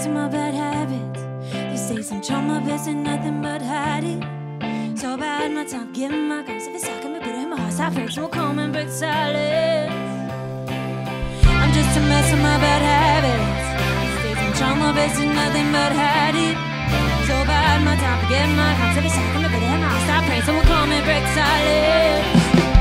mess with my bad habits. These days I'm trying my best and nothing but hide it. So bad my time giving my guns. If it's stuck in me, put it in my heart. Stop breaks will come and break silence. I'm just a mess with my bad habits. These days I'm trying my best and nothing but hide it. So bad my time forgetting my guns. If it's stuck in me, put it in my heart. Stop breaks will come and break silence.